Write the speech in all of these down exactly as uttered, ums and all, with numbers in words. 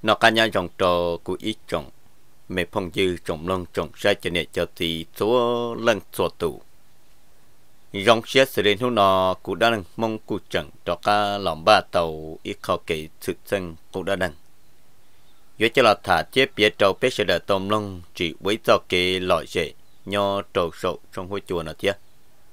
nó cá nhân trồng trò của ít trồng mẹ phong dư trồng lông trồng sai cho nên cho thì số lần số tụ dòng xe xử lý nó cũng đã mong cụ chẳng cho cả lòng ba tàu ít khó kể sự chân cũng đã đăng với cho là thả chế bia trâu bế sẽ đợi tôm lông chỉ với cho cái loại dễ nho trâu sậu trong hôi chùa nào thiết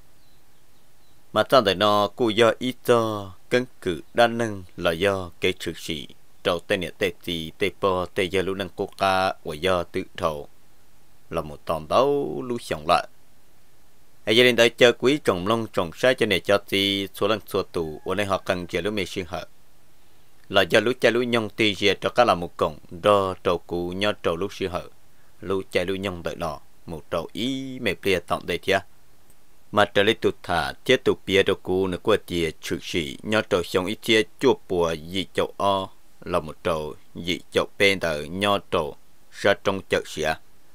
mà trong đời nó cụ do ít cho cân cử đa năng là do cái thực sĩ trâu tên nhật tê tì tê bò tê giờ lưu năng quốc ca và do tự thầu là một tòn đấu lưu sống lại ai gia đình tới chơi quý trồng lông trồng sai cho nên cho thì số lần số tù ở đây họ cần chờ lúc mình sinh hợp là do lúc chơi lúc nhông tì dìa cho các là một cổng do trâu cụ nhau trâu lúc sinh hợp lúc chơi lúc nhông đợi nọ một trâu ý mẹ bia tặng đây thia mà trở lại tụt thả chết tụt bia trâu cụ nữa qua tiề trừ sĩ nhau trâu sống ít chia chua bùa dị chậu o là một trâu dị chậu bên tờ nhau trâu ra trong chợ xỉa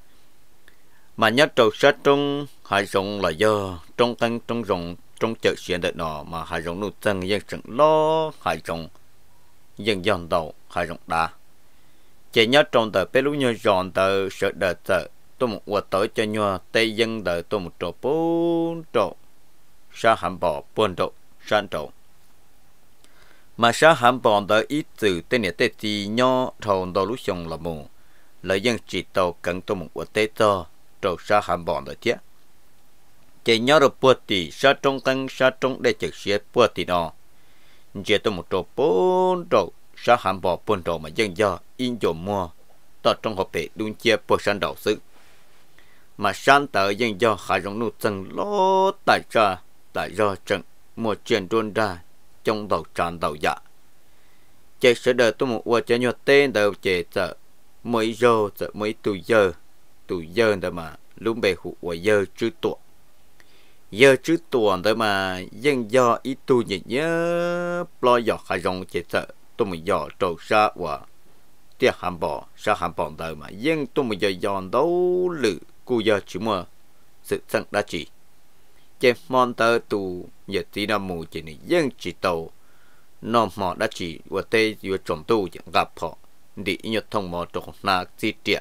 mà nhất trâu sát trong hai rồng là do trong tăng trong rồng trong chợ xuyên đợt nọ mà hai rồng nụ chân dân trận lo hai rồng dân giòn đầu hai rồng đá chỉ nhớ trong tờ bé lú nhớ giòn tờ sợ đợt tờ tôi một quạt tới cho nhòa tây dân tờ tôi một trâu bốn trâu sa hàm bò bốn trâu san trâu mà sa hàm bò tờ ít từ tên này tên gì nhó thầu tàu lú sông là mù lợi dân chỉ tàu cần tôi một quạt tây to trâu sa hàm bò tờ thiết chỉ nhớ được bữa thì sa trong tăng sa trong để trực xe bữa thì nó chỉ tôi một trâu bốn trâu sa hàm bò bốn trâu mà dân do in dồn mua tao trong hộp bể đun chia bữa san đầu sức mà san tờ dân do khai rong nụ chân lo tại ra tại do trận một chuyện tuôn ra trong đầu tràn đầu dạ chỉ sẽ đợi tôi một qua cho nhau tên đầu chế sợ mấy giờ sợ mấy tuổi giờ tuổi giờ đó mà lúc bề hụt qua giờ chứ tuổi giờ chứ tuổi đó mà dân do ít tu nhỉ nhớ lo giọt khai rong chế sợ tôi mới giọt trâu sa và tiệt hàm bò sa hàm bò đó mà dân tôi mới giọt giòn đấu lử cô giờ chỉ mua sự sẵn đã chỉ chế mòn tờ tù nhật tí năm mù chỉ này dân chỉ tàu nó mò đã chỉ và tê vừa trồng tu chẳng gặp họ đi nhật thông mò trong na chi tiệt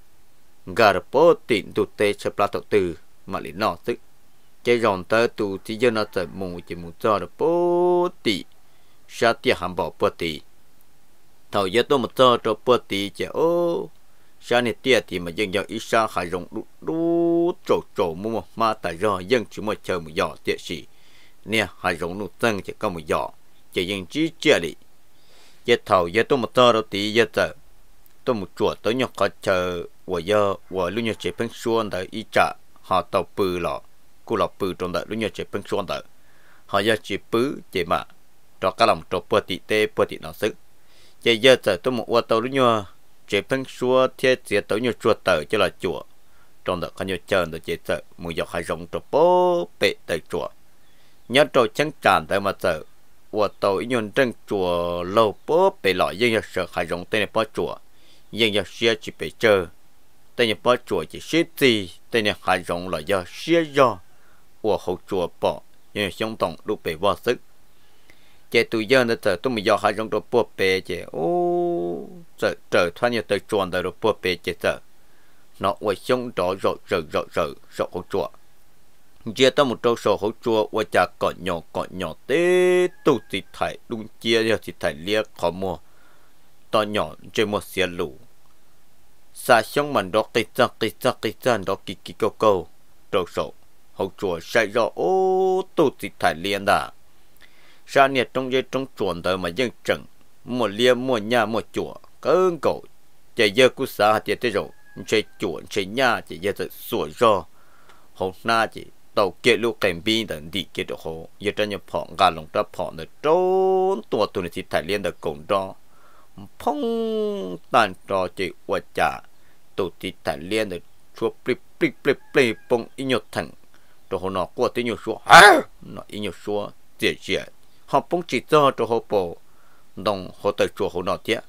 gà bó tịnh tụ tê sắp la tàu từ mà lý nó tức chế rồng tờ tù thì dân nó trở mù chỉ mù cho được bó tị sa tiệt hàm bò bó tị thầu giờ tôi một cho cho bó tị chế ô sa này tiệt thì mà dân do ít sa hải rồng đu đu trổ trổ mua mà tại do dân chỉ mua chờ một giỏ tiệt sĩ nè hải rồng nụ tân chỉ có một giỏ chỉ dân chỉ chia đi giờ thầu giờ tôi một tơ đâu tí giờ giờ tôi một chuột tới nhóc có chờ của giờ của lúc nhóc chỉ phân xuân tới ít trả họ tàu bự lọ cô lọ bự trong đợi lúc nhóc chỉ phân xuân tới họ giờ chỉ bự chỉ mà cho các lòng trộn bơ tị tê bơ tị nó sức giờ giờ giờ tôi một qua tàu lúc nhóc chế phân xua thiết chế tới nhiều chùa tờ cho là chùa trong đó có nhiều chờ được chế tờ mùi dọc hai rồng trò bố bệ tới chùa nhớ trò trắng tràn tới mà tờ và tàu ý nhôn trăng chùa lâu bố bệ lõi dân nhật sợ hai rồng tên này bó chùa dân nhật xe chỉ bệ chờ tên này bó chùa chỉ xế gì tên này hai rồng là do xe do và hậu chùa bỏ nhưng sống tổng lúc bệ vô sức chế tụi dân đã tờ tôi mới do hai rồng trò bố bệ chế ô sợ trời thoát như tới chuồn tới rồi bùa bê chết sợ nó quay sống đó rồi rồi rồi rồi rồi hỗ chùa chia tới một trâu sổ hỗ chùa qua chả cọ nhỏ cọ nhỏ tê tu thì thải đúng chia giờ thì thải lia khó mua to nhỏ trên một xe lũ xa sống mình đó cái chân cái chân cái chân đó kỳ kỳ câu câu trâu sổ hỗ chùa sai rõ ô tu thì thải liền đã xa nhiệt trong dây trong chuồn tới mà dân trần một lia một nhà một chùa cơn cổ chạy giờ cú xã hạt tiền rồi chạy chuột chạy nhà chạy giờ tự sửa do hôm na chỉ tàu kia lúc kèm pin等地kia được hồ giờ trên nhập phỏng gà lồng ta phỏng được trốn tua tụi này thì thải liên được cổng đó phong tàn trò chỉ qua trả tụi thì thải liên được chua plip plip plip plip bông ít nhột thẳng rồi hồ nó qua tới nhiều số hả nó ít nhiều số tiền tiền họ bông chỉ cho cho hồ bò đồng họ tới chùa hồ nó tiếc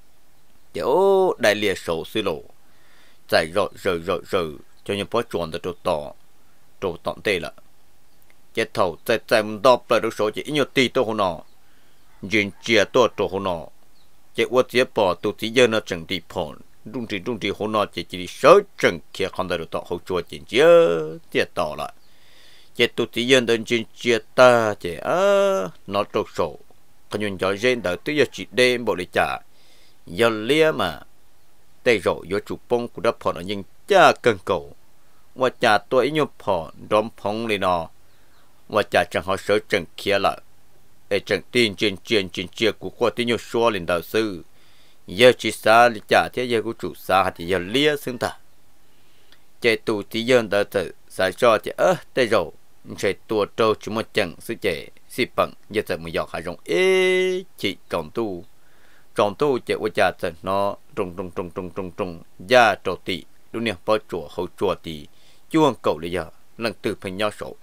kiểu đại liệt sổ xí lộ giải rồi rồi rồi rồi cho những bó chuồn từ chỗ tỏ chỗ tọn tê là chết thầu chạy chạy một đọc lại được số chỉ ít nhiều tí tôi hồ nó nhìn chia tôi chỗ hồ nó chế ua chế bỏ tụ tí giờ nó chẳng đi bỏ trung trì trung trì hồ nó chế chỉ đi sớ chẳng kia không thể được tọ hậu chùa chỉ chế chế tỏ lại chế tụ tí giờ đơn trên chế ta chế á nó trâu sổ cái nhung gió trên đỡ tới giờ chỉ đêm bộ để trả giờ lia mà tây rộ giờ chụp bông của đắp phòn ở nhưng cha cần cầu và cha tôi nhung phòn đom phong lên nó và cha chẳng họ sớ chẳng kia lại để chẳng tin trên trên trên chia của qua tin nhung xóa lên đạo sư giờ chỉ xa để trả thế giờ của chủ xa thì giờ lia xứng ta chế tụ tí giờ đỡ tự sai cho chế ơ tây rộ chạy tua trâu chỉ một chẳng sự chế xí bằng giờ giờ mới dọc hai rong ê chỉ trồng tu trồng tu chế qua cha giờ nó trồng trồng trồng trồng trồng trồng gia trâu tị đúng nè bao chùa hậu chùa tị chuông cầu bây giờ lần từ phần nhau sổ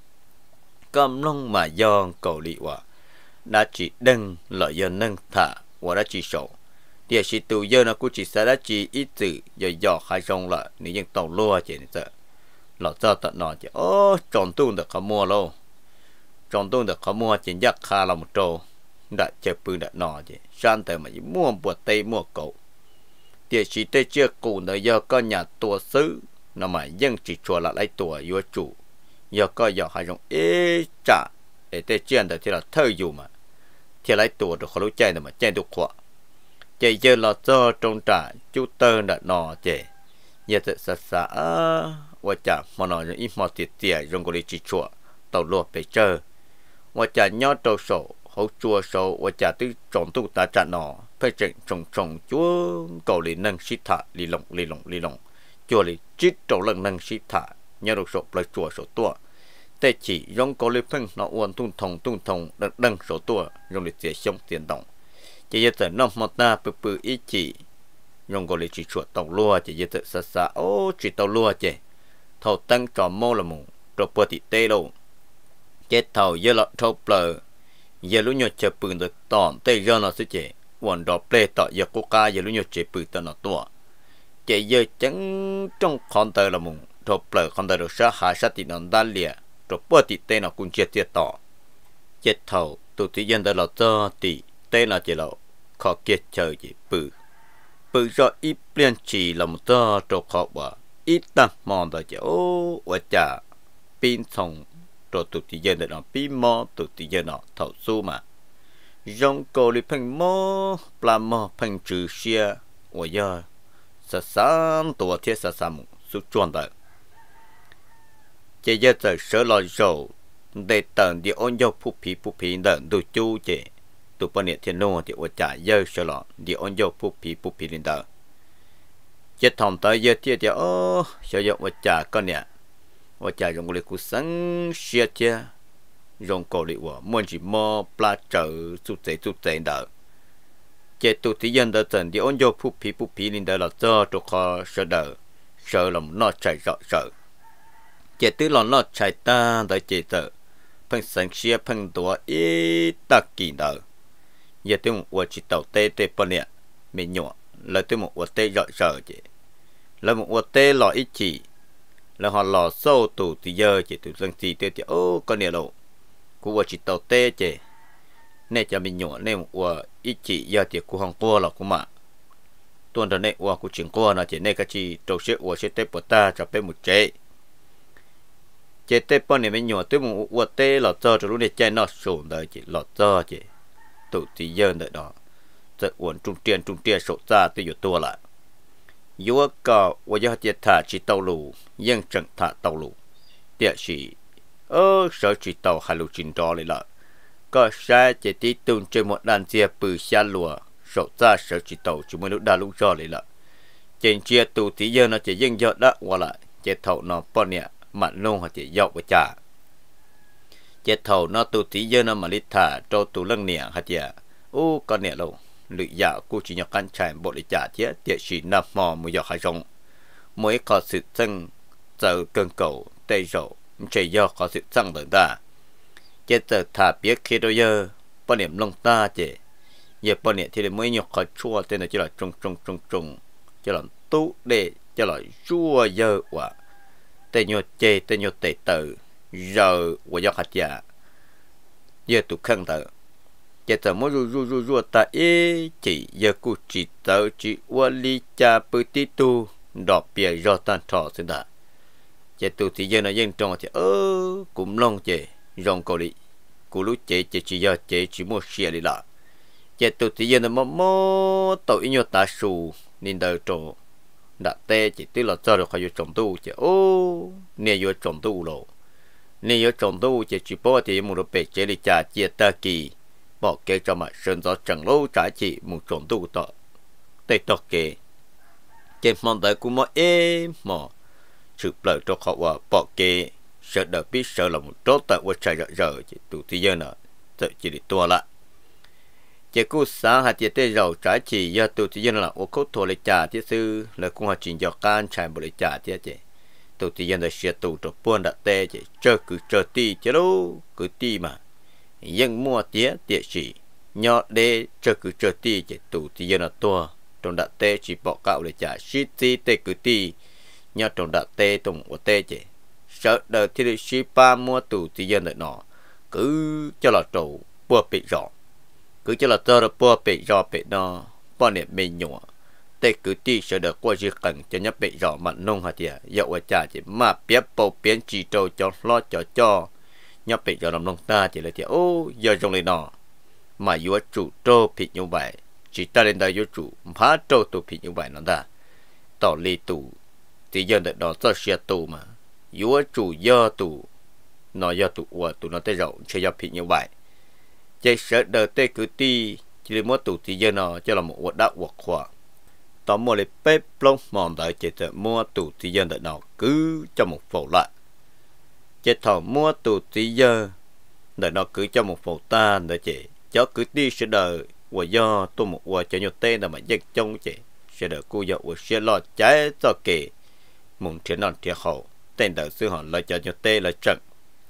cầm lông mà do cầu lị quả đã chỉ đăng lợi giờ nâng thả và đã chỉ sổ địa chỉ từ giờ nó cũng chỉ sẽ đã chỉ ít từ giờ dọc hai rong lại nếu như tàu lúa chế này giờ lọ cho tận nọ chứ ô tròn tuôn đượcเขาmua lâu tròn tuôn đượcเขาmua chỉยักษ์คาเราหมดโตđã chơiปืนđã nọ chứ sang tới mà mua bột tây mua cậu địa chỉ tây chưa cụ nơi giờ có nhà tua xứ nó mà dân chỉ chùa lại lấy tua vua chủ giờ có giờ hai种 เอ๊ะ trả để tây chuyện đó thì là thời dù mà thì lấy tua đượcเขารู้ใจmàใจđược khỏe chạy giờ lọ cho trong trả chú tơ đã nọ chứ giờ tự sát sátว่าจะมานอนอีมอติเตียรงกุลิจิชัวตลอดไปเจอว่าจะยอดโตโซเขาจัวโซว่าจะตื้อจงตู้ตาจันนอเพื่อจะจงจงจัวเกาหลีนั่งชิตะลีลงลีลงลีลงจัวลีจิตโตลังนั่งชิตะยอดโซปลายจัวโซตัวแต่chỉรงเกาหลีเพิ่งนออ้วนตุ้งทงตุ้งทงดังดังโซตัวรงลิเสียชงเตียนตงจะยัดแต่น้ำมอตาปื้อปื้ออีจีรงเกาหลีจิชัวตงลัวจะยัดแต่ซาซาโอ้จิตตลัวเจthầu tăng tròn mô là mù rồi bữa thì tê đâu chết thầu giờ lọ thâu plờ giờ lúc nhột chờ bự được tòn tê giờ nó sẽ chế quần đỏ plê tọ giờ cô ca giờ lúc nhột chế bự tờ nó tua chế giờ chẳng trong con tờ là mù thâu plờ con tờ được sát hạ sát thì nó đan lìa rồi bữa thì tê nó cũng chết chết tọ chết thầu tụi tí dân tờ là cho thì tê là chế lọ khó kiệt chờ chế bự bự do ít liên chỉ là một tờ trâu khó bỏ ít ta mòn đó chứ ô và chả pin xong rồi tụt thì giờ nó pin mò tụt thì giờ nó thầu su mà trong cổ li phanh mò làm mò phanh trừ xia và giờ sa sam tổ thiết sa sam su chuẩn đó chỉ giờ giờ sửa lại rồi để tận đi ôn dầu phụ phí phụ phí đợt đủ chu chứ tụt bên này thiên nô thì và chả giờ sửa lại đi ôn dầu phụ phí phụ phí lên đó chết thòng tới giờ tiệt tiệt ô sử dụng vật trả con nè vật trả dùng cái cú sáng xia tiệt dùng cổ liệu của muốn chỉ mò pla trở chút giấy chút giấy đó chết tụt tí dân đó dần đi ôn vô phụ phí phụ phí lên đó là cho tụi họ sợ đỡ sợ lòng nó chạy rõ sợ chết tứ lòng nó chạy ta tới chết tờ phăng sáng xia phăng đùa ít ta kỳ đó giờ tôi một vật chỉ tàu tê tê con nè mình nhỏ là tôi một vật tê rõ sợ chứ là một vật tê lọ ít chỉ là họ lò sâu tủ thì giờ chỉ tủ dân gì tê thì ô con nè lộ của vật chỉ tàu tê chứ nên cho mình nhỏ nên một vật ít chỉ giờ thì của hàng qua là của mà tuần đó này vật của chuyện qua là chỉ nên cái chỉ trâu sẽ vật sẽ tê bờ ta cho bé một chế chế tê bờ này mình nhỏ tôi một vật tê lọ cho cho lúc này chơi nó sồn đời chỉ lọ cho chứ tủ thì giờ nữa đóจะอ้วนจุงเตียนจุงเตียโสซาตัวอยู่ตัวละยัวก็ว่าจะจะถ่าจีเตาลูยังจังถ่าเตาลูเดี๋ยวสิเออเสือจีเตาฮาลูจินดอเลยละก็ใช้เจติตุนเจหมดดันเจียปือชาลัวโสซาเสือจีเตาจุ่มนุดาลูจอเลยละเจนเจียตูที่เยอะน่าจะยังเยอะละว่าละเจเท่านอปอนเนี่ยมันลงเขาจะยอกไปจ่าเจเท่านอตูที่เยอะน่ะมาลิถ่าโตตูเรื่องเนี่ยเขาจะโอ้ก็เนี่ยเราหรือยากูจิญกันใช้บริจาคเทียเดียชีนับมอมือยาขายงมวยขอสิซึ่งเจอเกินเก่าเตยโจไม่ใช่ยาขอสิซึ่งเดินได้เจเจอถาเปียคิดเยอะปนเนี่ยลงตาเจเยอะปนเนี่ยที่เลยมวยยกขอชั่วเต้นจะหล่อจงจงจงจงจะหล่อตู้เดจะหล่อชั่วเยอะว่ะเตยโยเจเตยโยเตยเตอเยอะว่ายาขัดยาเยอะตุกขังเตอเจ chỉ tờ mỗi ru ru ru ru ta ế chỉ giờ cụ chỉ tờ chỉ qua li cha bự tí tu đọp bìa do tan thọ xin ta chỉ tu thì giờ nó dân trong thì ơ cũng long chỉ rong cầu đi cụ lúc chỉ chỉ chỉ giờ chỉ chỉ mua xe đi lại chỉ tu thì giờ nó mò mò tội nhau ta sù nên đời trổ đã tê chỉ tức là cho được khai trồng tu chỉ ô nè vô trồng tu rồi nè vô trồng tu chỉ chỉ bỏ thì một bể chế đi trả chia ta kỳ bỏ kế cho mà sơn gió chẳng lâu trả chỉ một trồng tu tọ tê tọ kế trên mong tới cũng mò êm mò chụp lời cho họ và bỏ kế sợ đỡ biết sợ là một chỗ tại qua chạy rợ chỉ tu thì giờ nữa tự chỉ đi tua lại chỉ cú sáng hạt tiệt tê rau trái chỉ do tụi thì dân là ô cốt thổ lấy trả tiết sư là cũng hạt chuyện do can chạy bộ lấy trả tiết chứ tụi thì dân là xe tụ cho buôn đặt tê chứ chơi cứ chơi ti chứ đâu cứ ti mà dân mua tiết tiệt chỉ nhỏ để chơi cứ chơi ti chứ tụi thì dân là tua trong đặt tê chỉ bỏ cạo lấy trả ship ti tê cứ ti nhỏ trong đặt tê tụng ô tê chứ sợ đời thì ship ba mua tụi thì dân lại nọ cứ cho là trâu bua bị rõ cứ cho là tơ được bua bị rõ bị nó bao nhiêu mình nhỏ tê cứ ti sẽ được qua chỉ cần cho nhấp bị rõ mặt nông hả tiệt dạo ở cha chỉ mà biết bầu biến chỉ trâu cho lo cho cho nhấp bị rõ làm nông ta chỉ là tiệt ô giờ trong này nọ mà vua chủ trâu bị như vậy chỉ ta lên đây vua chủ phá trâu tụ bị như vậy nó ta tỏ ly tụ thì giờ được đó cho xe tụ mà vua chủ do tụ nó do tụ của tụ nó tới rộng chơi do bị như vậy chạy sợ đời tê cứ ti chỉ là mua tụ thì giờ nó cho là một vật đạo vật khoa tao mua lấy bếp lông mòn đợi chạy tới mua tụ thì giờ đợi nào cứ cho một phẩu lại chạy thầu mua tụ thì giờ đợi nó cứ cho một phẩu ta đợi chạy cho cứ đi sẽ đời và do tôi một vật cho nhiều tên là mà dân trong chạy sẽ đợi cô giờ và sẽ lo trái cho kể muốn triển non thiệt hậu tên đợi sư họ lại cho nhiều tên là trận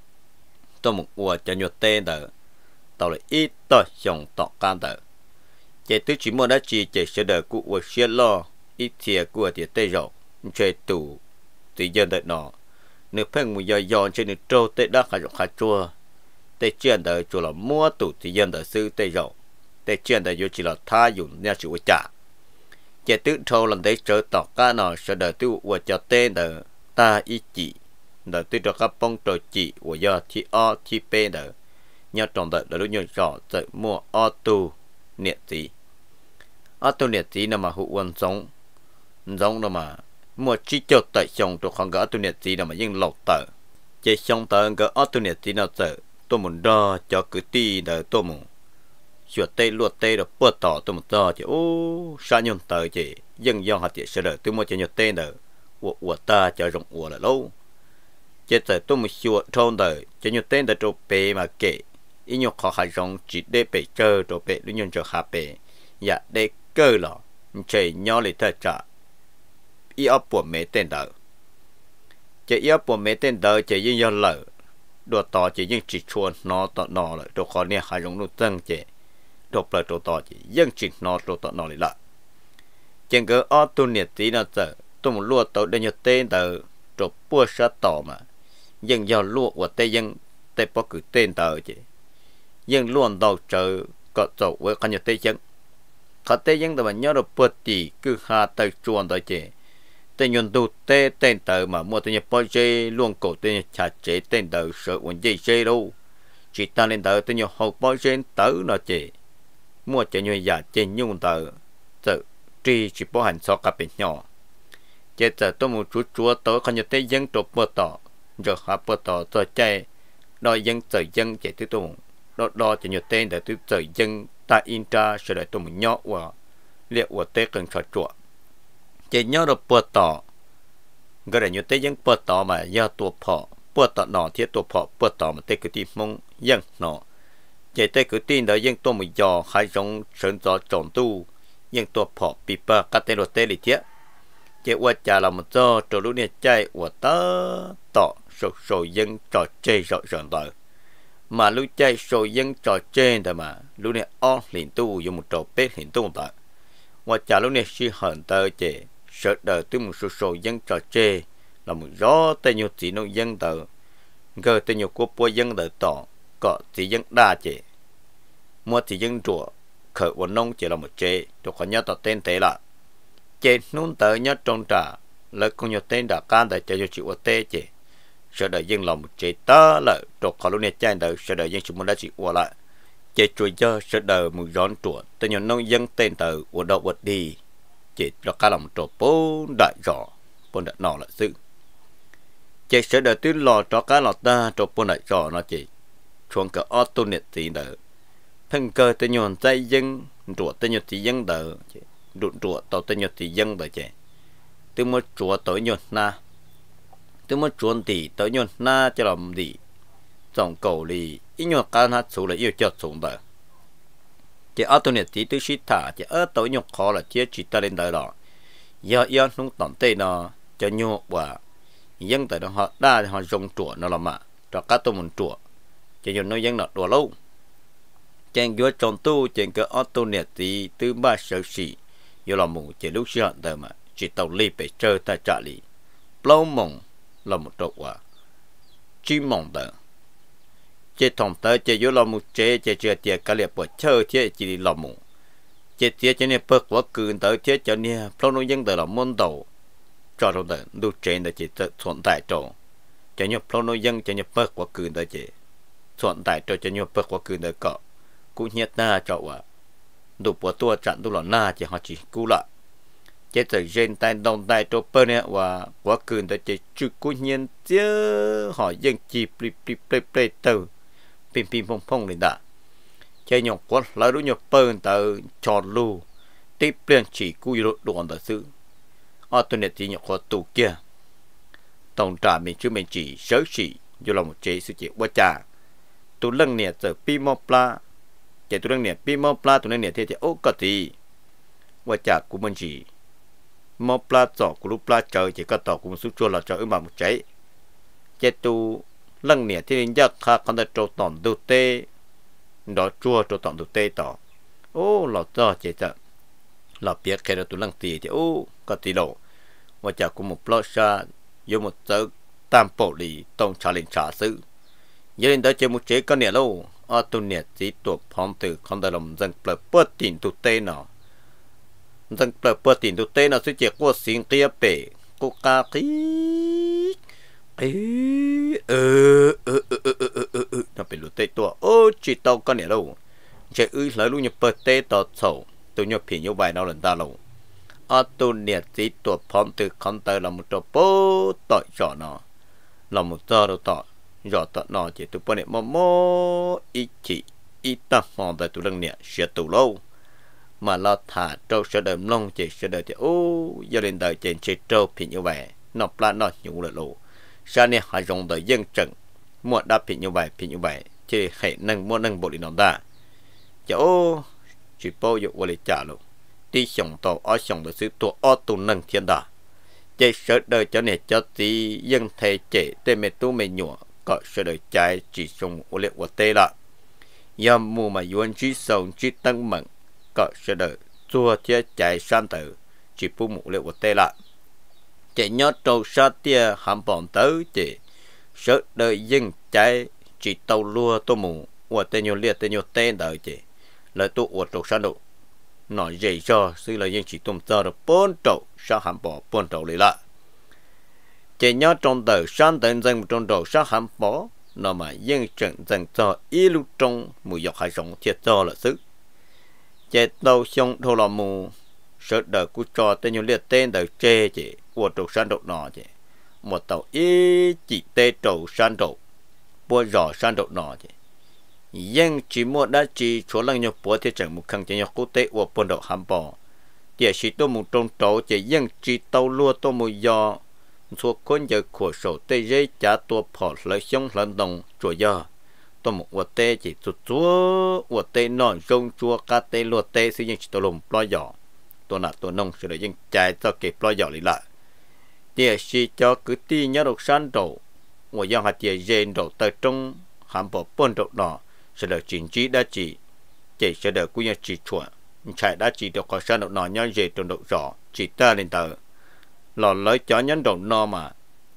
tôi một vật cho nhiều tên đợi tao lại ít tao dùng tọt can đợi chạy tới chỉ muốn đã chỉ chạy sẽ đợi cụ và sẽ lo ít thiệt của thì tây rồi chạy tù thì dân đợi nọ nếu phải một giờ giờ trên nước trâu tây đất hay rồi khai chua tây chuyện đợi chùa là mua tù thì dân đợi sư tây rồi tây chuyện đợi chỉ là tha dùng nhà chịu trả chạy tới trâu lần đấy trở tọt can nọ sẽ đợi tôi và cho tên đợi ta ít chỉ đợi tôi cho các bông trò chỉ và do thì o thì p đợi nhớ trong đợi là lúc nhớ rõ tự mua ô tô nhiệt tí ô tô nhiệt tí là mà hữu quân giống giống là mà mua chi cho tại xong tôi không có ô tô nhiệt tí là mà nhưng lọc tờ chạy xong tờ có ô tô nhiệt tí nào tờ tôi muốn đo cho cứ tí đợi tôi muốn chuột tê luộc tê rồi bớt tỏ tôi muốn đo chứ ô sao nhung tờ chị dân do hạt tiệt sẽ đợi tôi mua cho nhật tê đợi của của ta cho rộng của là lâu chết tờ tôi muốn chuột thôn đợi cho nhật tê đợi trâu bê mà kể ít nhiều khó khăn rong chỉ để bể chơi rồi bể lúc nhân cho hạ bể dạ để cơ lọ chơi nhau lấy thật trả ít ấp của mấy tên đỡ chơi ít ấp của mấy tên đỡ chơi những nhau lợ đồ tỏ chơi những chỉ chuồn nó tỏ nó lại đồ khó nè hai rong nút tăng chơi đồ lại đồ tỏ chỉ những chỉ nó đồ tỏ nó lại lại chơi cái ở tu nhiệt tí nào giờ tôi muốn lúa tàu để nhớ tên đỡ đồ bua sát tỏ mà những nhau lúa của tên những tên bao cử tên đỡ chơi nhưng luôn đầu chờ có dấu với con nhật tây dân có tây dân thì mà nhớ được bớt thì cứ hà tay chuồn tới chế tây nhuận tu tây tên tờ mà mua tây nhật bao chế luôn cổ tây nhật chả chế tên tờ sợ quần dây chế đâu chỉ ta lên tờ tây nhật hậu bao chế tờ nó chế mua chế nhuận giả chế nhung tờ tự tri chỉ bao hành so cả bên nhỏ chế tờ tôi một chút chúa tới con nhật tây dân trộn bớt tỏ rồi hà bớt tỏ tôi chạy đòi dân tự dân chế thứ tôi đó đó cho nhiều tên để tôi trời dân ta intra sẽ để tôi một nhỏ và liệu và tết cần cho chuột chỉ nhớ được bớt tỏ cái này nhiều tên dân bớt tỏ mà doตัวพอ bớt tỏ nọ thiếtตัวพอ bớt tỏ mà tết cứ tìm mong dân nọ chỉ tết cứ tin đó dân tôi một giò hai giống sơn gió trộn tu dânตัวพอ bị bớt các tên đồ tết lịch thiết chỉ qua trả là một giò trộn lúc này chạy và tớ tỏ sầu sầu dân trò chơi rõ ràng rồi mà lúc chạy sôi dân trò trên thôi mà lúc này on liền tu dùng một trò bếp liền tu tại và chả lúc này suy hận tờ chè sợ đời tôi một số sôi dân trò chê là một gió tên nhiều chỉ nông dân tờ gờ tên nhiều quốc bố dân tờ tỏ có chỉ dân đa chè mua thì dân chùa khởi vận nông chỉ là một chế cho khỏi nhớ tao tên thế là chế nôn tới nhớ trong trả lời con nhớ tên đã can để cho chịu ở tê chế sợ đợi dân lòng một chế ta lại cho khỏi lúc này chạy đời sợ đợi dân chúng muốn đã chịu ở lại chế chui cho sợ đợi một rón chùa tới nhớ nông dân tên từ ở đâu vật đi chế cho cả lòng trộn bốn đại rõ bốn đại nọ là sự chế sợ đợi tuyên lò cho cả lọt ta trộn bốn đại rõ nó chế chuông cả ô tô nhiệt gì đó thân cơ tới nhon tay dân ruột tới nhon thì dân đỡ đụng ruột tàu tới nhon thì dân đỡ chứ từ một ruột tới nhon na từ một ruột thì tới nhon na cho làm gì dòng cầu thì ít nhon can hát số là yêu cho xuống đỡ chứ ô tô nhiệt thì tôi xịt thả chứ ở tới nhon khó là chia chỉ ta lên đỡ đó giờ giờ không tận tê nó cho nhon và dân tại đó họ đa họ dùng ruột nó làm mà cho các tôi muốn ruột chỉ dùng nói dân nọ đùa lâu trên dưới trong tu trên cái ô tô nhiệt thì từ ba sở sĩ vô là một chỉ lúc xưa đời mà chỉ tàu li phải chơi ta trả lý lâu mộng là một trâu quả chi mộng đời chỉ thòng tới chỉ vô là một chế chỉ chưa tiệt cả liệt bỏ chơi thế chỉ là mộng chỉ tiệt cho nên bớt quá cường tới thế cho nên lâu nói dân đời là môn đầu cho rồi đời đu trên đời chỉ tồn tại trâu cho nên lâu nói dân cho nên bớt quá cường tới chỉ tồn tại cho cho nhiều bậc quá cường đời cọ cũng nhất na cho à đủ bộ tua chặn đủ là na chỉ họ chỉ cứu lại chế từ trên tay đông tay cho bơ nè và quá cường đời chỉ chữ cố nhiên chứ họ dân chỉ plei plei plei plei từ pin pin phong phong lên đã chế nhọc quá lấy đủ nhiều bơ từ tròn lu tiếp liền chỉ cứu được đoạn đời sự ở tuần này thì nhọc khó tụ kia tổng trả mình chứ mình chỉ sớ chỉ do là một chế sự chịu quá trả tụi lăng nè giờ pi mò pla chạy tụi lăng nè pi mò pla tụi lăng nè thế thì ô có gì qua chả của mình chỉ mò pla chọ của lúc pla trời chỉ có tỏ của một số chua là trời mà một cháy chạy tụi lăng nè thế nên chắc khá con đã trâu tỏn đầu tê đó chua trâu tỏn đầu tê tỏ ô lọ cho chạy chợ lọ biết cái đó tụi lăng tì thì ô có gì đâu qua chả của một pla sa vô một giờ tam bộ lì tông trả lên trả sự giờ đến đó chơi một chế con nè lâu ở tu nè chỉ tuổi phong từ con đời lòng dân bờ bớt tiền tu tê nọ dân bờ bớt tiền tu tê nọ sẽ chỉ qua xin kia bể cô ca khí ấy ờ ờ ờ ờ ờ ờ ờ nó bị lụt tê tua ô chỉ tao con nè lâu chơi ư lấy luôn nhập bờ tê tao sầu tôi nhập phiền như vậy nào lần ta lâu ở tu nè chỉ tuổi phong từ con đời lòng một trò bố tội trò nọ lòng một trò đâu tội rõ tận nó chỉ tụi bọn mò mò ít chỉ ít ta mòn tại tụi lăng nè sẽ tụ lâu mà lo thả trâu sẽ đợi long chỉ sẽ đợi thì ô gia đình đời trên chế trâu thì như vậy nó plan nó nhủ lại lộ sao nè họ dùng đời dân trần mua đáp thì như vậy thì như vậy chỉ hệ nâng mua nâng bộ đi nó ta chứ ô chỉ bao giờ qua lại trả luôn đi xong tàu ở xong được sự tổ ở tụ nâng thiên đà chỉ sợ đời cho nè cho tí dân thầy trẻ tên mẹ tu mẹ nhủa có sẽ đợi trái chỉ dùng ô liệt của tê là do mù mà yuan chỉ sống chỉ tăng mận có sẽ đợi chua thiết trái san tử chỉ bu mù liệt của tê là chỉ nhớ trâu sát tia hàm bòn tới chỉ sợ đợi dân trái chỉ tàu lua tô mù của tê nhiều liệt tê nhiều tên đợi chỉ lời tụ của trâu san độ nói dễ cho sự là dân chỉ tôm tơ được bốn trâu sao hàm bỏ bốn trâu lại lại chỉ nhớ trong đời sáng tận dân trong đầu sáng hàm bỏ nó mà dân trận dần cho ý lúc trong mùi dọc hải sống thiệt cho là sức chỉ đầu xong thô là mù sợ đời của trò tên nhiều liệt tên đời chê chỉ của trầu sáng độ nọ chỉ một tàu ý chỉ tê trầu sáng độ bua giò sáng độ nọ chỉ dân chỉ mua đã chỉ chỗ lăng nhập bữa thì chẳng một khăn chỉ nhập quốc tế của bốn độ hàm bỏ địa chỉ tôi một trong trầu chỉ dân chỉ tàu lúa tôi mùi giò số con giờ của sổ tê dây trả tua phò lấy xong lần đồng chùa giờ tôi một vật tê chỉ tụt chúa vật tê nọ rong chua cá tê lúa tê sử dụng chỉ tôi lồng plo giỏ tôi nạp tôi nông sẽ để dân chạy cho kịp plo giỏ lại lại địa chỉ cho cứ ti nhớ được san đầu của dân hạt địa dền đầu tới trong hàm bộ bốn độ nọ sẽ được chỉnh trí đã chỉ chỉ sẽ được quy nhớ chỉ chuẩn chạy đã chỉ được có san đầu nọ nhớ dền trong độ giỏ chỉ ta lên tờ lò lấy cho nhân đồng no mà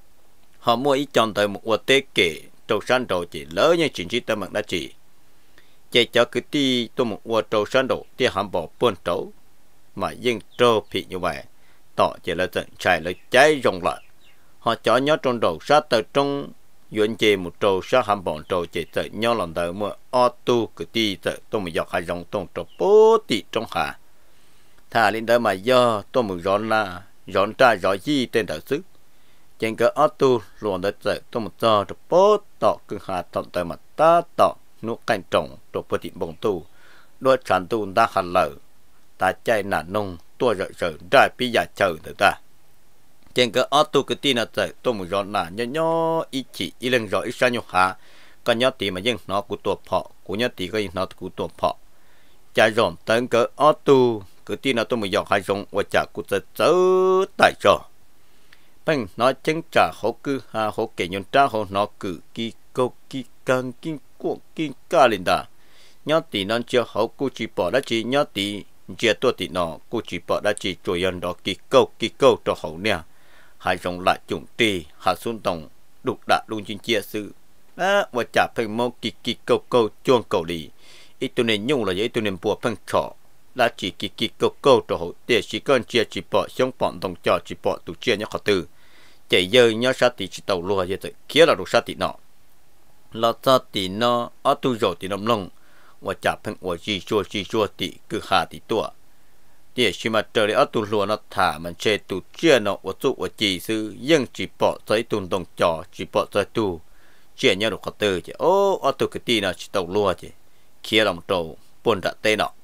họ mua ít chọn tới một vật tế kể trâu san đầu chỉ lỡ như chính trị tâm mạng đã chỉ chạy cho cái ti tôi một qua trâu sáng độ tia hàm bỏ buôn trâu mà dân trâu bị như vậy tỏ chỉ là trận chạy lấy cháy rồng lại họ cho nhớ trong đầu sát từ trong yuan chế một trâu sát hàm bỏ trâu chỉ tự nhớ lần đầu mà ô tô cái ti tự tôi một giọt hai rồng trong trâu bố tị trong hạ thà lên đó mà do tôi một rón là rón ra rõ gì tên đạo sức trên cái ô tô luôn đó tự tôi một giờ trâu bố tọ cứ hạ thọn tới mặt ta tọ nút canh trồng trâu bố tị bông tu đôi sản tu đã hạt lở ta chạy nản nông tua rợ rợ ra bây giờ chờ được ta trên cái ô tô cái tin là tự tôi một rón là nhớ nhớ ý chỉ ý lần rõ ý sao nhau hạ có nhớ tí mà nhưng nó của tổ phọ của nhớ tí cái nó của tổ phọ chạy rộn tới cái ô tô cái tin là tôi một giọt hai rong và chả của tự chớ tại cho bằng nó chân trả hỗ cứ ha hỗ kể nhân trả hỗ nó cử kỳ câu kỳ càng kỳ cuộc kỳ ca lên đã nhớ tí nó chưa hỗ cô chỉ bỏ đã chỉ nhớ tí chia tôi tí nó cô chỉ bỏ đã chỉ trôi nhân đó kỳ câu kỳ câu cho hỗ nè hai rong lại chủng trì hạ xuống tổng đục đã luôn trên chia sự á và chả phải mong kỳ kỳ câu câu chuông cầu lì ít tôi nên nhung là vậy tôi nên bùa phân trọ là chỉ kỳ kỳ câu câu cho hỗ để chỉ cần chia chỉ bỏ xong bọn đồng trò chỉ bỏ tụ chia nhớ khó từ chạy giờ nhớ sát thì chỉ tàu lúa vậy thôi kia là đồ sát thì nọ là sát thì nó ở tu rồi thì nằm lông và chả phân và chỉ chua chỉ chua thì cứ hạ thì tua để khi mà trời ở tu lúa nó thả mình chơi tụ chia nó và tụ và chỉ sư nhưng chỉ bỏ tới tu đồng trò chỉ bỏ tới tu chia nhớ đồ khó từ chứ ô ở tu cái tí nó chỉ tàu lúa chứ kia làm trâu buồn đã tê nọ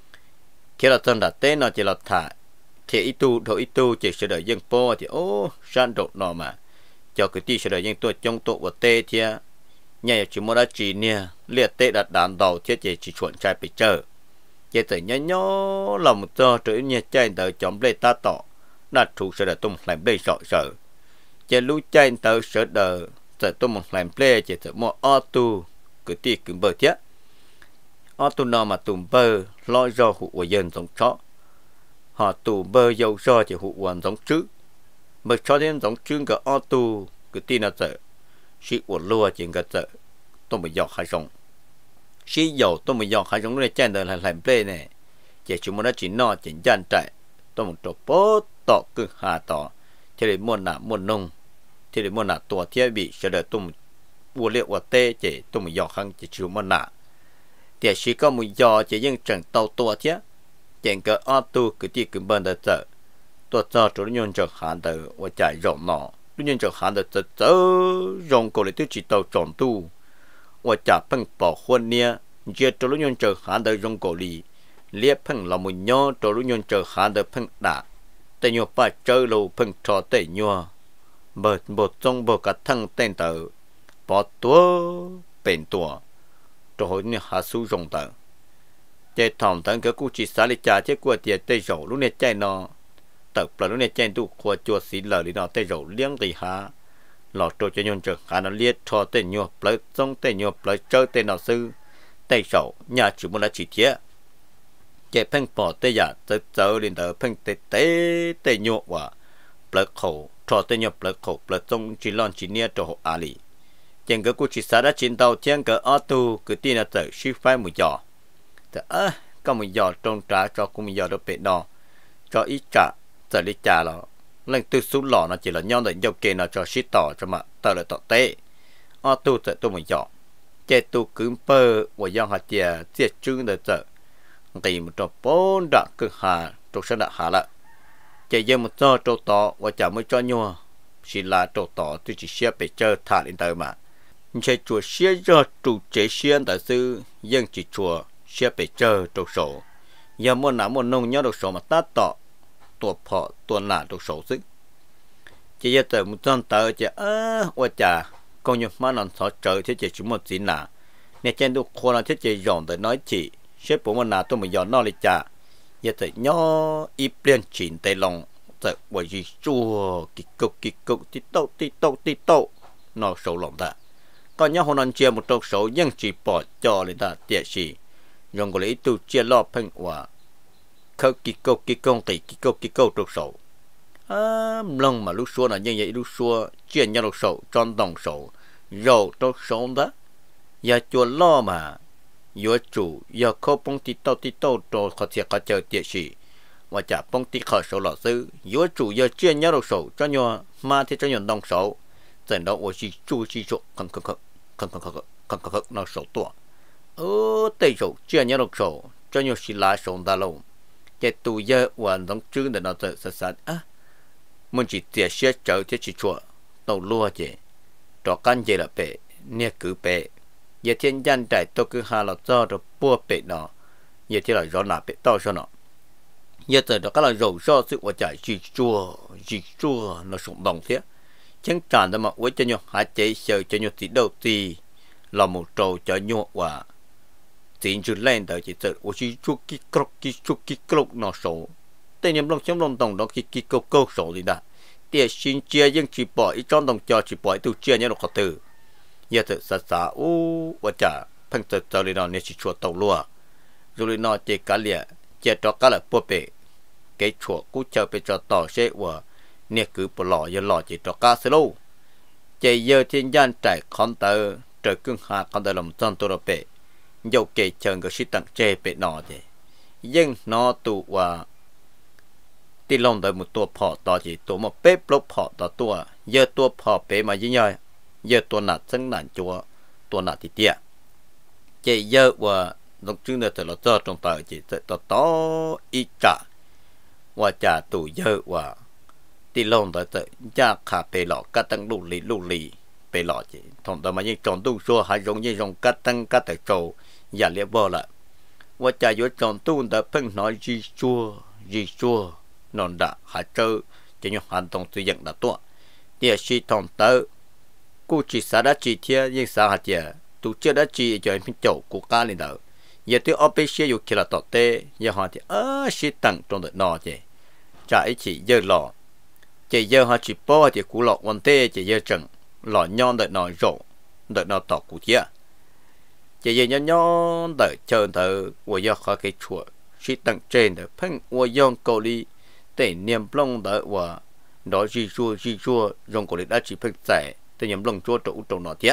kia là chân đã tê nó chỉ là thả thì ít tu thôi ít tu chỉ sẽ đợi dân po thì ô san độ nọ mà cho cái tí sẽ đợi dân tôi trong tổ và tê thia nhà chỉ mua đã chỉ nè liệt tê đặt đàn đầu thiết chỉ chỉ chuẩn trai bị chờ chỉ tự nhớ nhớ lòng cho trở nhà trai đợi chọn lấy ta tỏ đặt thủ sẽ đợi tung làm bê sợ sợ chỉ lũ trai đợi sẽ đợi sẽ tung một làm bê chỉ tự mua ô tu cái tí cứ bờ thiết ô tu nọ mà tụm bơ lo do hụt của dân giống chó họ tụ bơ dầu do chỉ hụt hoàn giống trước mà cho đến giống chương cái ô tu cái tin là sợ sĩ của lúa chuyện cái sợ tôi mới dọc hai rồng sĩ dầu tôi mới dọc hai rồng này chen đời là làm play này chỉ chúng nó chỉ no chỉ gian chạy tôi một chỗ bó tọ cứ hà tọ thì để mua nạp mua nông thì để mua nạp tổ thiết bị sẽ đợi tôi mua liệu và tê chỉ tôi mới dọc hàng chỉ chịu mua nạp thì sĩ có một giò chỉ những trận tàu tổ thiết chuyện cái ô tô cái gì cũng bên đó chờ tôi cho chỗ nhân cho hạn đó và chạy rộng nọ nhân cho hạn đó chờ chờ rộng cổ lại tôi chỉ tàu tròn tu và chạy phăng bỏ khuôn nia giờ chỗ nhân cho hạn đó rộng cổ lì liệp phăng là một nhớ chỗ nhân cho hạn đó phăng đãแต่ยัวป้าเจอเราเพิ่งทอแต่ยัวเบิดบทจงบกระทั่งเต้นเตอปอตัวเป็นตัวตัวเนี่ยหาสู้รงเตอใจทอมทั้งก็กูจิสาลิจ่าเจ้ากัวเตียเตยโจลูกเนี่ยใจนอเติบปลาลูกเนี่ยใจตุขวจัวสีเหลือหรือนอเตยโจเลี้ยงตีหาหลอดตัวจะยนจะหานาเลียทอเตยยัวปลาจงเตยยัวปลาเจอเตยนอซื้อเตยโจญาจุมุลจิเทียใจเพ่งปอเตยาเจอเจอเรียนเตอเพ่งเตเตเตยัวว่าปลาเขาทอเตยัวปลาเขาปลาจงจีลอนจีเนียตัวอาลีจังก็กูจิสาระจินเตาเทียงก็ออตูก็ตีน่าเตอชิไฟมุจอแต่เออก็มุจอตรงจ้าจอกูมุจอตัวเป็ดนอจออีจ่าจะลิจ่าแล้วเรื่องตื้อสุดหล่อน่ะจีละย้อนแต่ยกเกน่ะจอชิต่อจะมาเตอเลยต่อเตออตูจะตัวมุจอเจตูกึมเปอร์ว่าย้อนหาเจียเจียจึงเดอเจอตีมันตัวปนดักคือหาตัวชนะหาละใจเยี่ยมมันจอตัวต่อว่าจะไม่จอยัวศิลาตัวต่อที่จะเชื่อไปเจอถาลินเตอร์มาใช้จัวเชื่อจอตูเจเชียนแต่ซื้อยังจีจัวเชื่อไปเจอตัวโสยามันหนามันนงย้อนตัวโสมาตัดต่อตัวพอตัวหนาตัวโสซึจะยังเจอมันจอนเตอร์จะเออว่าจะกองยมันนอนสอเจอที่จะชุมมันสีหนาเนี่ยเจนดูคนที่จะยอมแต่น้อยจีเชื่อผมมันหนาตัวมันย้อนนอเลยจ้ายังจะย้ออีเปลี่ยนจีนแต่ลงจะว่าจีจัวกิกกิกติโตติโตติโตนอโสหลงได้ก็ย้อนคนนั้นเจียมันตัวโสยังจีปอดจอเลยได้เตี้ยชียงก็เลยตัวเจียรอบเพ่งว่าเขากิโกกิโกงตีกิโกกิโกตัวโสอ่าลงมาลูกชัวน่ะยังยังลูกชัวเจียนยังลูกโสจอนตองโสโรตัวโสนะอย่าจวนล่อมา yếu chủ yếu khâu bông tí tàu tí tàu đồ khó thiệt khó chờ tiệt sĩ và chả bông tí khởi sổ lọ sư yếu chủ yếu chia nhau đầu sổ cho nhau mà thì cho nhau đồng sổ dẫn đó ở chỉ chủ chỉ chủ khăng khăng khăng khăng khăng khăng khăng khăng khăng nó sổ tua ở tây sổ chia nhau đầu sổ cho nhau xí lá sổ đa lâu cái tụ yếu và đồng chương để nó tự sát sát á mình chỉ tiệt xe chờ thì chỉ chua tàu lúa chứ đó căn gì là bể nè cứ bể giờ thiên dân đại tôi cứ hà là do được bua bể nó giờ thì là do nạp bể to cho nó giờ tới đó cái là dầu do sự của chạy chỉ chua chỉ chua nó sụn đồng thế chẳng tràn đó mà với cho nhau hãy chạy sợ cho nhau tí đầu thì là một trâu cho nhau và tiền chưa lên tới chỉ tới với chỉ chua cái cốc cái chua cái cốc nó sổ tên nhầm lòng chống lòng đồng đó cái cái câu câu sổ gì đó tiền xin chia nhưng chỉ bỏ ít trong đồng cho chỉ bỏ ít từ chia nhau được khó từ giờ tự sát sát u và chả phăng tự tự lên nó nên chỉ chua tàu lúa rồi lên nó chỉ cá lìa chỉ cho cá là bua bể cái chua cú chờไปcho tàu xe và nè cứ bỏ lò giờ lò chỉ cho cá sấu lâu chỉ giờ thiên gian trải con tờ trời cưng hà con tờ làm chân tôi bể dầu kề chờ cái sĩ tặng chè bể nọ thì nhưng nó tụ và tí lông tới một tua phò to chỉ tua một bếp lốp phò to tua giờ tua phò bể mà như nhau giờ tua nát sinh nản chúa tua nát thì tiệt chỉ giờ và lúc trước này từ lúc cho trong tờ chỉ to to ít trả và trả tụ giờ và tí lông tới tới giá khá bể lọ cắt tăng lù lì lù lì bể lọ chỉ thông tới mà như tròn tu xua hay giống như giống cắt tăng cắt tới trâu giả liệp bò lại và trả yếu tròn tu tới phân nói gì chua gì chua non đã hạt trơ cho nhau hành động tự dựng đã tua địa sĩ thông tới cô chỉ xã đã chỉ thiê nhưng xã hạt địa tu chưa đã chỉ cho em chậu của cá lên đầu giờ tôi ở bên xeอยู่kia là tọt tê giờ họ thì ơ sĩ tặng trong đợt nọ chứ trả chỉ giờ lò chỉ giờ họ chỉ bỏ thì cú lọ vấn tê chỉ giờ chừng lọ nhon đợt nọ rộ đợt nọ tọt cú thiê chỉ giờ nhon nhon đợt chờ đợt của giờ họ cái chuột sĩ tặng trên đợt phăng của yong cầu đi để niệm long đỡ và đó chỉ chua chỉ chua dùng cổ để đã chỉ phải giải để niệm long chua trụ trụ nó thiệt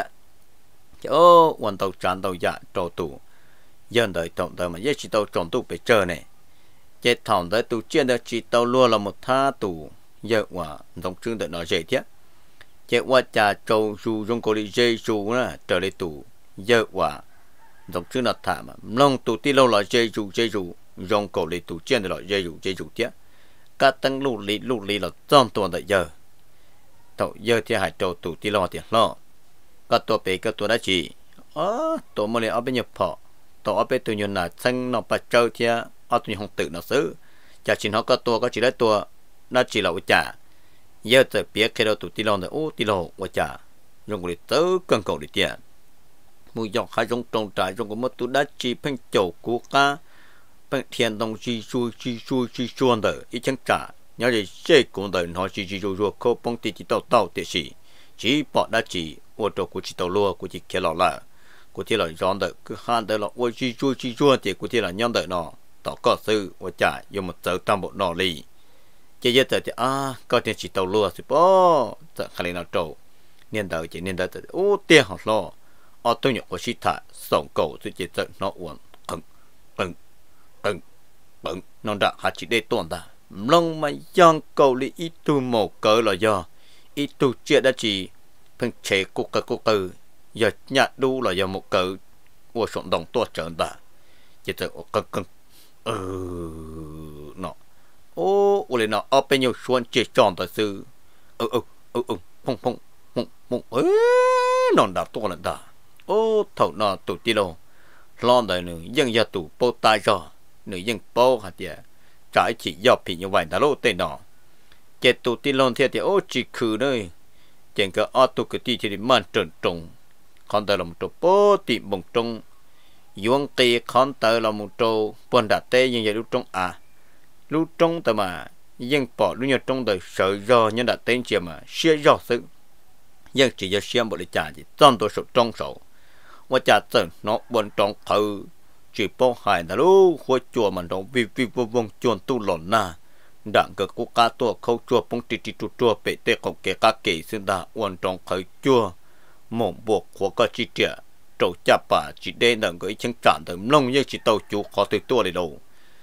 ô hoàn tàu tràn tàu dạ tàu tủ dân đời trọng đời mà giết chỉ tàu trọng tụ phải chờ này chết thòng tới tụ chuyên được chỉ tàu lúa là một tha tủ giờ và dòng chương đợi nó dễ thiệt chết qua trà trâu dù dùng cổ để dây dù nữa trở lại tủ giờ và dòng chương là thả mà long tụ tí lâu là dây dù dây dù dùng cổ để tụ chuyên được là dây dù dây dù thiệt cá tăng lù lì lù lì là trong tuần đợi giờ tàu giờ thì hải trâu tụ tí lo tiền lo cáตัวเป็ดcáตัวđã chỉ ờตัวมันเลยเอาไปnhập phòตัวเอาไปตัวnhân là xanh nó bắt trâu thìเอาตัวkhông tự nó xứ chả chỉ nó cáตัวcó chỉได้ตัวnó chỉ làจ่าgiờ từ biết khi đâu tụ tí lo này ô tí lo vàจ่าdùng cái tớ cần cầu để tiền mùi dọc hai trong trồng trại trong cái mất tụ đã chỉ phanh chậu của cá thiên đông chi chu chi chu chi chuan đời ít chẳng trả nhớ gì chế cũng đời nói chi chi chu chu khâu bông tì chỉ tàu tàu tiệt sĩ chỉ bỏ đã chỉ ô tô của chỉ tàu lúa của chỉ kia lọ là của thì là giòn đời cứ han đời là ô chi chu chi chuan thì của thì là nhân đời nọ tàu có sư ô trả dùng một tờ trăm bộ nọ lì chỉ giờ thì à có tiền chỉ tàu lúa thì bỏ giờ khai nào trâu niên đời chỉ niên đời ô tiền học lo ô tô nhựa của chỉ thả sống cầu thì chỉ tự nó uổng ừng ừng bận bận non đã hạt chỉ để tuần ta long mà giang cầu li ít tu một cỡ là do ít tu chưa đã chỉ phân chế cục cỡ cục cỡ giờ nhặt đu là do một cỡ của sọn đồng tua trở ta chỉ tự cưng cưng ừ nọ ô ô lên nọ ở bên nhiều xuân chỉ tròn ta sư ừ ừ ừ ừ phong phong phong phong ế non đã tua là ta ô thầu nọ tụ ti lô lon đời nữa dân gia tụ bố tai rồi nữ dân bố hả tiệt trái chỉ do bị như vậy đã lô tên nọ chết tụ tin lon theo thì ô chỉ khử đây chẳng có ô tụ cái tí thì man trần trùng con tờ là một trâu bố tìm bồng trùng yuan kia con tờ là một trâu buồn đặt tê như vậy lúc trong à lúc trong tờ mà dân bỏ lúc nhờ trong đời sợ do nhân đặt tên chia mà xia do sự dân chỉ do xia một lời trả chỉ toàn tổ số trong số và trả tờ nó buồn trong khử chỉ bao hải đã lúc khối chùa mà nó vì vì vô vong chuồn tu lòn na đặng cái quốc cá tua khâu chùa bông tì tì tu chùa bể tê không kể cá kể xưng đa quan trọng khởi chùa mộng buộc của các chi trẻ trâu chạp bà chỉ đen đằng cái chân tràn tầm lông như chỉ tàu chú khó từ tua đi đâu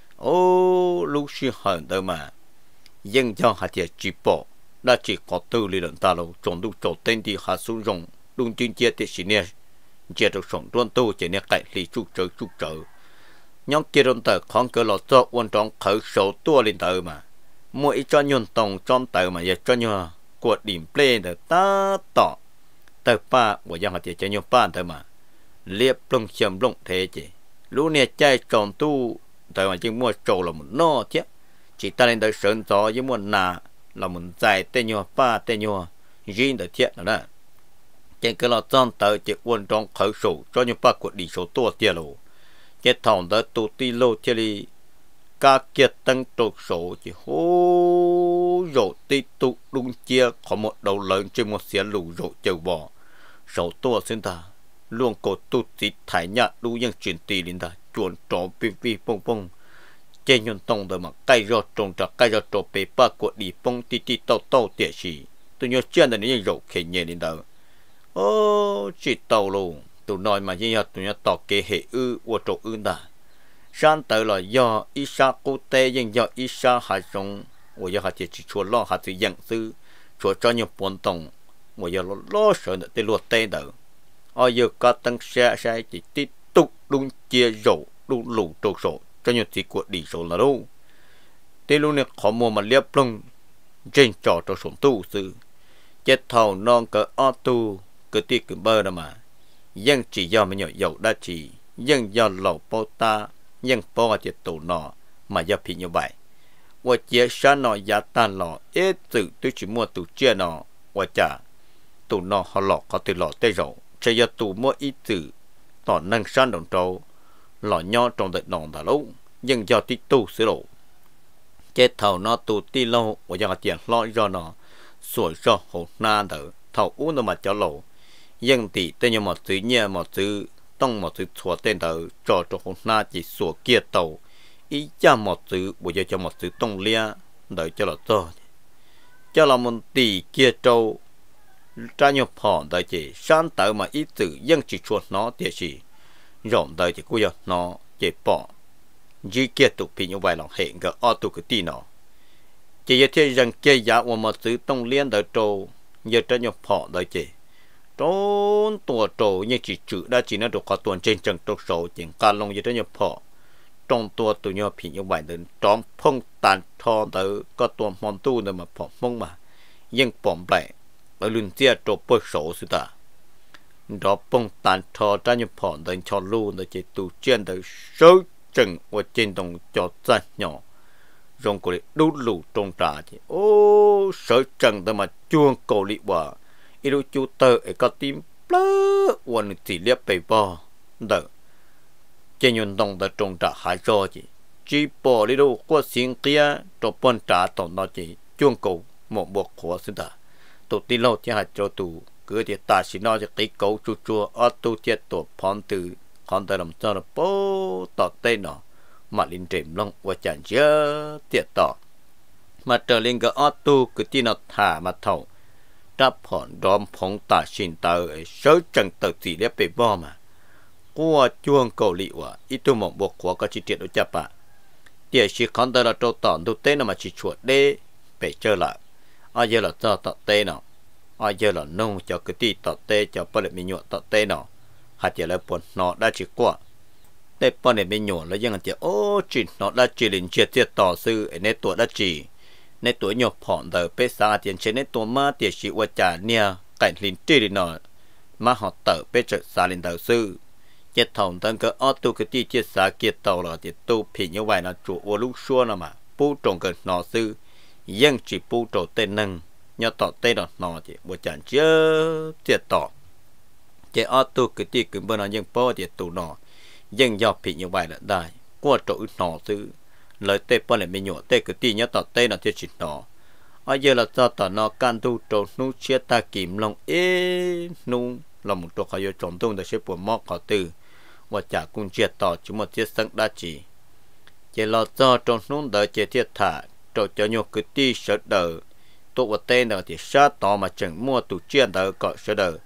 ô lúc xí hận đâu mà dân cho hạt tiền chỉ bỏ đã chỉ có tư lý luận ta lâu trốn đủ trốn tên đi hạt xuống rồng đúng chuyên chia thì xí nè chia được sống tuân tu chỉ nè cậy lì chút trở chút trở nhóm kia trong tờ con cơ lọt cho quan trọng khởi số tua lên tờ mà mỗi cho nhon tông trong tờ mà giờ cho nhon quật điểm play được ta tỏ tờ ba của dân hạt tiền cho nhon ba tờ mà liệp lông chầm lông thế chứ lúc này chạy tròn tu tờ mà chỉ mua trâu là một no chứ chỉ ta lên tới sơn gió với một nà là một dài tên nhon ba tên nhon riêng được thiệt rồi đó trên cái lọt trong tờ chỉ quan trọng khởi số cho nhon ba quật đi số tua tiền rồi cái thằng đó tụ ti lô chơi đi các kiệt tăng trục số chỉ hô rộ ti tụ đúng chia có một đầu lớn trên một xe lù rộ châu bò số tua xin ta luôn có tụ ti thái nhạt đủ những chuyện tì lên ta chuẩn trò pi pi pong pong trên nhân tông đó mà cây rọ trồng trà cây rọ trồng bể ba của đi pong ti ti tàu tàu tiệt gì tôi nhớ chuyện là những rộ khề nhẹ lên đó ô chỉ tàu luôn tụi nói mà như vậy tụi nó tỏ kế hệ ư của chỗ ư ta sáng tới là do Isa cố tế nhưng do Isa hải rong của do hạt chỉ chùa lo hạt chỉ nhận sư chùa cho nhiều bốn tổng của do lo lo sợ được tên luật tên đó ở giờ có tăng xe xe chỉ tiếp tục đúng chia rổ đúng lũ trâu sổ cho nhiều chỉ của đi sổ là đâu tên luôn này khó mua mà liệp lông trên trò cho sổ tu sư chết thầu non cỡ ô tu cứ tiếc cứ bơ đó mà dân chỉ do mình nhỏ dầu đã chỉ dân do lẩu bao ta dân bao chỉ tụ nọ mà do phi như vậy và chia sẻ nọ giá tan lọ ít tự tôi chỉ mua tụ chia nọ và trả tụ nọ họ lọ có từ lọ tê rậu chỉ do tụ mua ít tự tỏ năng san đồng trâu lọ nho trong đợt nòng đã lâu dân do tí tu sửa lộ chết thầu nó tụ tí lâu và do tiền lo do nọ sủi do hồ na đỡ thầu uống nó mà cho lộ dân thì tên như một chữ nhẹ một chữ tông một chữ chùa tên tờ cho cho hôm nay chỉ sủa kia tàu ý cho một chữ bây giờ cho một chữ tông lia đợi cho là cho cho là một tỷ kia trâu ra nhiều phòn đợi chỉ sáng tới mà ý chữ dân chỉ chuột nó thì gì rộng đợi chỉ cuối nó chỉ bỏ chỉ kia tụ phi như vậy là hẹn cái ô tô cái tí nó chỉ giờ thế rằng kia giá của một chữ tông liên đợi trâu giờ ra nhiều phòn đợi chỉ trốn tua trâu như chỉ chữ đã chỉ nó được có tuần trên trận trâu sầu chỉ cả lông như thế nhập phò trong tua tụi nhau phi như vậy đến tròn phong tàn thò tới có tuần mòn tu nữa mà phò phong mà nhưng bỏng lại ở lưng tia trâu bơi sầu sự ta đó phong tàn thò ra nhập phò đến cho luôn để chỉ tụ trên tới số trận ở trên đồng cho ra nhỏ rong cổ đút lù trong trà thì ô sở trận tới mà chuông cổ lị quả ilu chú tơ ở có tim plơ quần chỉ liếp bề bò đỡ trên nhân đồng đã trồng trả hải do chị chỉ bỏ đi đâu qua xin kia cho bọn trả tổng nó chỉ chuông cầu một bộ khóa xin ta tụ tí lâu chứ hạt cho tụ cứ thì ta xin nói cho cái cầu chua chua ở tụ chết tụ phán từ còn ta làm sao là bố tỏ tên nó mà linh trềm lông và chẳng chớ tiệt tỏ mà trở lên cái ở tụ cứ tí nó thả mà thầu đáp hòn đom phong ta xin tờ sớ chân tờ gì để bề bò mà qua chuông cầu lị wa ít tu một bộ của các chi tiết đó chả bạ địa chỉ con tờ là trâu tòn tu tên mà chỉ chuột đê bề chơi lại ai giờ là cho tọt tên nào ai giờ là nông cho cái tí tọt tên cho bao nhiêu nhọ tọt tên nào hạt giờ là bọn nó đã chỉ qua để bao nhiêu nhọ là dân chỉ ô chỉ nó đã chỉ liền chia chia tỏ sư ở nơi tuổi đã chỉในตัวหยกผ่อนเดอเปสาเตียนเชนในตัวมาเตียชิวจาเนี่ยไก่ลินจีรินอมาหอเตอเปเจสาลินเดอซื้อเจ็ดถงตั้งก็ออตูกตีเจ็ดสาเกียตอละเจ็ดตูผิงเอาไว้นะจู่วัวลูกชัวนะมาปูตรงกันนอซื้อยังจีปูโตเต้นนึงยอต่อเต้นนอเจ็ดวัวจันเจ้าเจ็ดต่อเจ็ดออตูกตีกึ่งบนยังป้อเจ็ดตูนอยังยอผิงเอาไว้ละได้กว่าโตนอซื้อlời tê bao này mình nhổ tê cứ ti nhớ tọt tê là tiêu chỉ nó, ở giờ là cho tọt nó can tu trâu nu chia ta kìm lòng ế nu là một trâu khai trồng tung để xếp bộ móc họ từ, và chả cùng chia tọt chúng một chiếc sẵn đa chỉ, chỉ là cho trâu nu đợi chia thiệt thả trâu cho nhổ cứ ti sợ đờ, tụ vào tê nào thì sát tỏ mà chẳng mua tụ chia đờ cọ sợ đờ,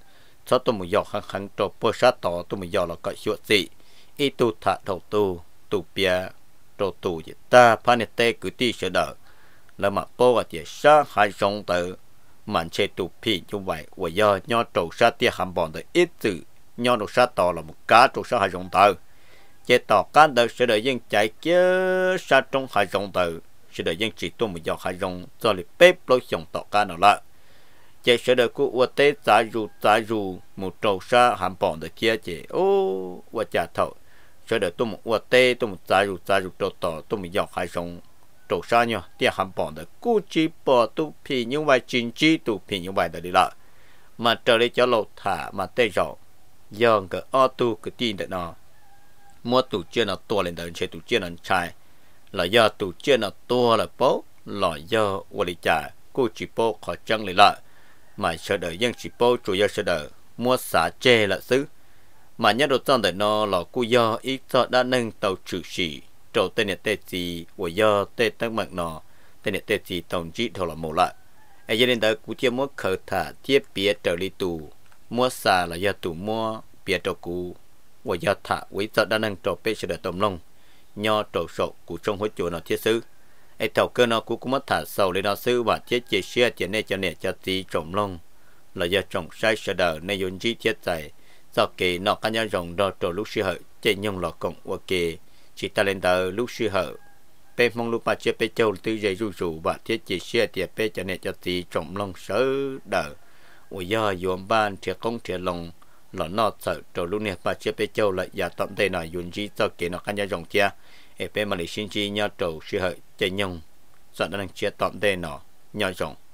cho tôi một giọt khăn khăn cho bơ sát tỏ tôi một giọt là có chuyện gì ít tu thả đầu tu tu bia cho tu gì ta panete cứ ti sợ đỡ là mà bơ và tiệt sa hai rong tử màn chơi tu phi như vậy và do nhau trâu sát tiệt hàm bọn tới ít từ nhau trâu sát tỏ là một cá trâu sát hai rong tử chế tỏ cá đỡ sẽ đợi dân chạy kia sát trong hai rong tử sẽ đợi dân chỉ tu một giọt hai rong cho lịch bếp lối chồng tỏ cá nào lại chế sẽ đợi cô uất tế giá ru giá ru một trâu sa hàm bọn được kia chế ô uất trả thầu sẽ đợi tôi một uất tế tôi một giá ru giá ru trâu tỏ tôi một giọt hai rong trâu sa nhá tiệt hàm bọn được cú chỉ bỏ tu phi như vậy chính chỉ tu phi như vậy để đi lại mà trở lại cho lột thả mà tê rõ do cái ô tu cái tin được nó mua tủ chia nó to lên đời chơi tủ chia nó chạy là do tủ chia nó to là bố là do uất lý trả cú chỉ bố khó chăng lại lại mà sợ đợi dân chỉ bố chủ yếu sợ đợi mua xả chê là xứ mà nhất đồ trong đời nó là cú do ít cho đã nâng tàu trừ sĩ trâu tên này tên gì của do tên tăng mạnh nó tên này tên gì tổng chỉ thôi là một lại ai cho nên đời cú chia mua khởi thả tiếp bia trở đi tù mua xả là do tù mua bia trâu cú của do thả quý cho đã nâng trâu bê sợ đợi tổng lông nho trâu sổ cú trong hối chùa nó thiết xứ ai thầu cơ nó cú cũng mất thả sầu lên nó xứ và thiết chế xe chế này cho này cho tí trồng lông là do trồng sai sợ đợi nên dùng chi thiết dày do kỳ nó cá nhân rồng đo trâu lúc sư hợi chế nhung lọ cộng và kỳ chỉ ta lên tờ lúc sư hợi bên mong lúc mà chế bê châu tư dây ru rủ và thiết chế xe tiệp bê cho này cho tí trồng lông sớ đợi và do dùm ban thiệt công thiệt lòng là nó sợ trâu lúc này mà chế bê châu lại giả tạm đây là dùng chi do kỳ nó cá nhân rồng kia ép mà lấy xin chi nhau trâu sư hợi chế nhung sợ nó đang chia tạm đây nó nhau rồng